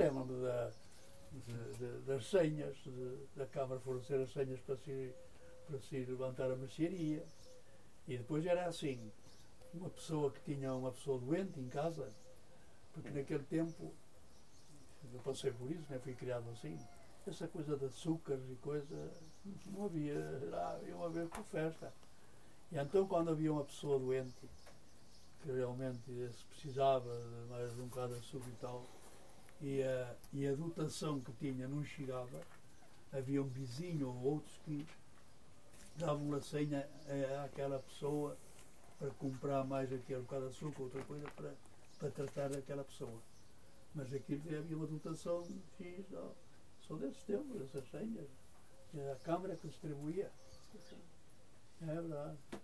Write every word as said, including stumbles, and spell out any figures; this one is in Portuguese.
lembro-me da, de, de, das senhas, de, da Câmara fornecer as senhas para se, para se levantar a mercearia. E depois era assim, uma pessoa que tinha uma pessoa doente em casa, porque naquele tempo, eu passei por isso, né, fui criado assim, essa coisa de açúcares e coisa, não havia, era uma vez por festa. E então quando havia uma pessoa doente, que realmente se precisava de mais um bocado de açúcar e tal, e a, e a dotação que tinha não chegava, havia um vizinho ou outros que davam a senha àquela pessoa para comprar mais aquele bocado de açúcar, outra coisa, para, para tratar aquela pessoa. Mas aquilo havia uma dotação X, ó, só desses tempos, essas senhas. A Câmara que distribuía. É verdade.